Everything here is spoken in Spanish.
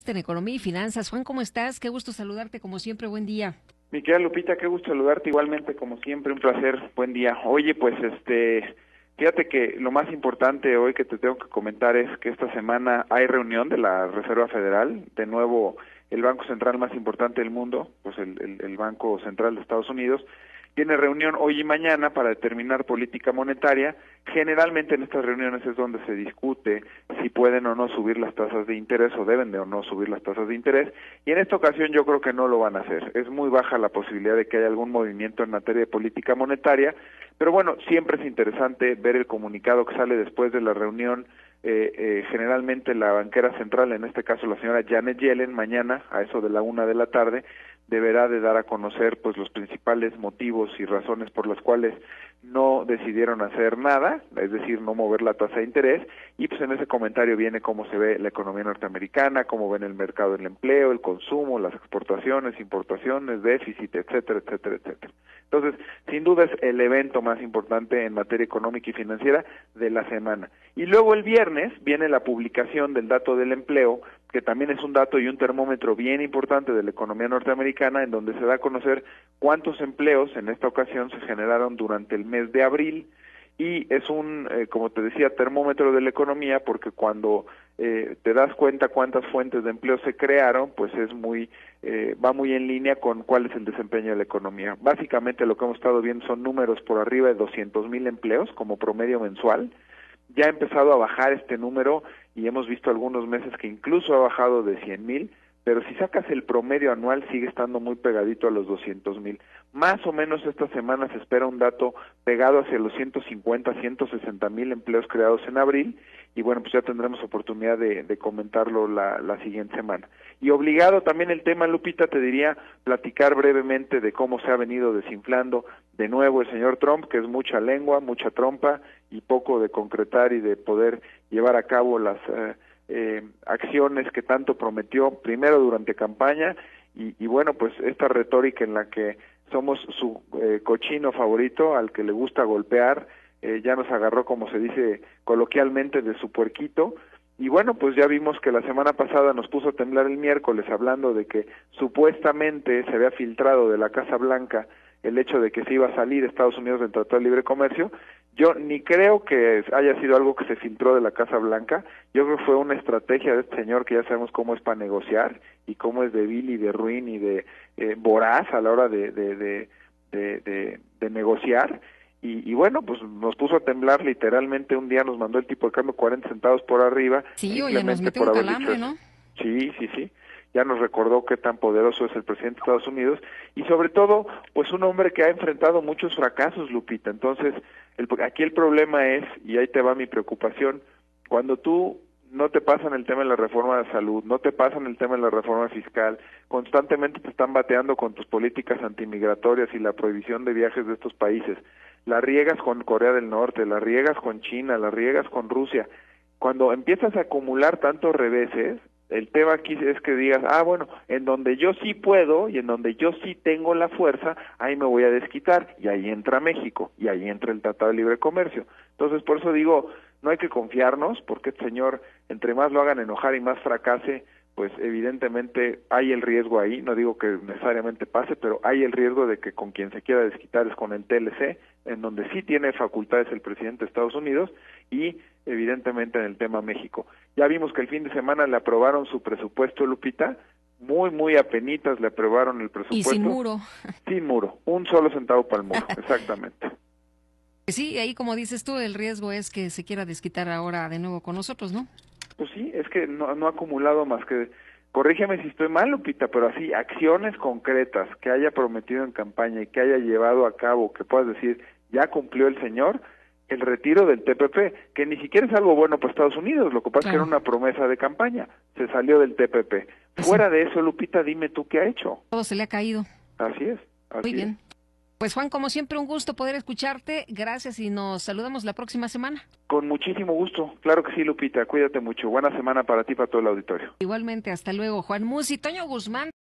en Economía y Finanzas. Juan, ¿cómo estás? Qué gusto saludarte como siempre, buen día. Mi querida Lupita, qué gusto saludarte igualmente, como siempre, un placer, buen día. Oye, pues fíjate que lo más importante hoy que te tengo que comentar es que esta semana hay reunión de la Reserva Federal, de nuevo el banco central más importante del mundo, pues el Banco Central de Estados Unidos, tiene reunión hoy y mañana para determinar política monetaria. Generalmente en estas reuniones es donde se discute si pueden o no subir las tasas de interés o deben de o no subir las tasas de interés, y en esta ocasión yo creo que no lo van a hacer. Es muy baja la posibilidad de que haya algún movimiento en materia de política monetaria, pero bueno, siempre es interesante ver el comunicado que sale después de la reunión. Generalmente la banquera central, en este caso la señora Janet Yellen, mañana a eso de la 1 de la tarde, deberá de dar a conocer pues los principales motivos y razones por las cuales no decidieron hacer nada, es decir, no mover la tasa de interés, y pues en ese comentario viene cómo se ve la economía norteamericana, cómo ven el mercado del empleo, el consumo, las exportaciones, importaciones, déficit, etcétera, etcétera, etcétera. Entonces, sin duda es el evento más importante en materia económica y financiera de la semana. Y luego el viernes viene la publicación del dato del empleo, que también es un dato y un termómetro bien importante de la economía norteamericana, en donde se da a conocer cuántos empleos en esta ocasión se generaron durante el mes de abril, y es un, como te decía, termómetro de la economía, porque cuando te das cuenta cuántas fuentes de empleo se crearon, pues es muy va muy en línea con cuál es el desempeño de la economía. Básicamente lo que hemos estado viendo son números por arriba de 200,000 empleos como promedio mensual. Ya ha empezado a bajar este número y hemos visto algunos meses que incluso ha bajado de 100,000, pero si sacas el promedio anual sigue estando muy pegadito a los 200,000. Más o menos esta semana se espera un dato pegado hacia los 150, 160,000 empleos creados en abril, y bueno, pues ya tendremos oportunidad de comentarlo la siguiente semana. Y obligado también el tema, Lupita, te diría, platicar brevemente de cómo se ha venido desinflando de nuevo el señor Trump, que es mucha lengua, mucha trompa y poco de concretar y de poder llevar a cabo las acciones que tanto prometió, primero durante campaña, y bueno, pues esta retórica en la que somos su cochino favorito, al que le gusta golpear, ya nos agarró, como se dice coloquialmente, de su puerquito. Y bueno, pues ya vimos que la semana pasada nos puso a temblar el miércoles hablando de que supuestamente se había filtrado de la Casa Blanca el hecho de que se iba a salir Estados Unidos del Tratado de Libre Comercio. Yo ni creo que haya sido algo que se filtró de la Casa Blanca. Yo creo que fue una estrategia de este señor, que ya sabemos cómo es para negociar y cómo es de vil y de ruin y de voraz a la hora de negociar. Y bueno, pues nos puso a temblar literalmente. Un día nos mandó el tipo de cambio 40 centavos por arriba, Sí, oye, nos simplemente metió por un haber dicho calambre, eso. ¿no? Sí, sí, sí. Ya nos recordó qué tan poderoso es el presidente de Estados Unidos, y sobre todo, pues un hombre que ha enfrentado muchos fracasos, Lupita. Entonces, aquí el problema es, y ahí te va mi preocupación, cuando tú no te pasan el tema de la reforma de salud, no te pasan el tema de la reforma fiscal, constantemente te están bateando con tus políticas antimigratorias y la prohibición de viajes de estos países, la riegas con Corea del Norte, la riegas con China, la riegas con Rusia. Cuando empiezas a acumular tantos reveses, el tema aquí es que digas, bueno, en donde yo sí puedo y en donde yo sí tengo la fuerza, ahí me voy a desquitar, y ahí entra México, y ahí entra el Tratado de Libre Comercio. Entonces, por eso digo, no hay que confiarnos, porque este señor, entre más lo hagan enojar y más fracase, pues evidentemente hay el riesgo ahí. No digo que necesariamente pase, pero hay el riesgo de que con quien se quiera desquitar es con el TLC, en donde sí tiene facultades el presidente de Estados Unidos, y evidentemente en el tema México. Ya vimos que el fin de semana le aprobaron su presupuesto, Lupita, muy apenitas le aprobaron el Y sin presupuesto. muro. Sin muro, un solo centavo para el muro, exactamente. Sí, ahí como dices tú, el riesgo es que se quiera desquitar ahora de nuevo con nosotros, ¿no? Pues sí, es que no ha acumulado más que, corrígeme si estoy mal, Lupita, pero así, acciones concretas que haya prometido en campaña y que haya llevado a cabo, que puedas decir, ya cumplió el señor. El retiro del TPP, que ni siquiera es algo bueno para Estados Unidos, lo que pasa es que era Claro. una promesa de campaña, se salió del TPP. Pues sí, Fuera de eso, Lupita, dime tú qué ha hecho. todo se le ha caído. Así es, Muy así es. bien. Pues Juan, como siempre, un gusto poder escucharte. Gracias y nos saludamos la próxima semana. Con muchísimo gusto, claro que sí, Lupita, cuídate mucho. Buena semana para ti y para todo el auditorio. Igualmente, hasta luego. Juan Musi, Toño Guzmán.